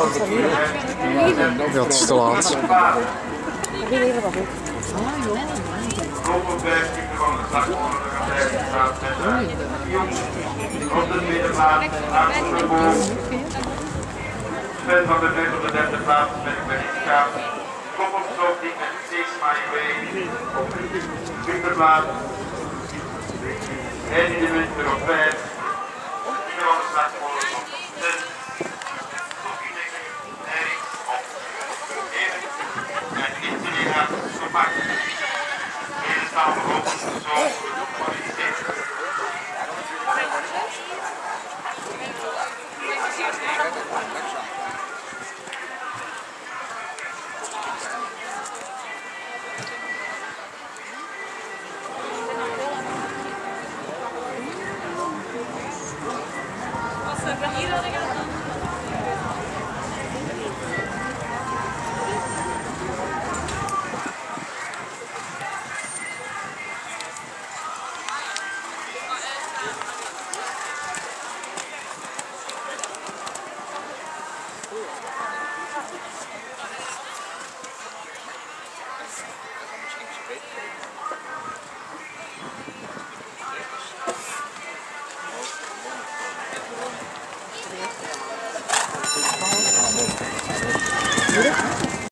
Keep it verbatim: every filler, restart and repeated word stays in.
Ja, het is te laat. Sven van de Vliet op de derde plaats ben ik bij gegaan. Kop op strook die met Six My Way op de vierde plaats. En in de winter op vijf. Ieder van de straks volgen op zes. Sophie Dekker, Erik op één. En Intelina Sopak. Deze staan we op zo kwaliteit. Thank you.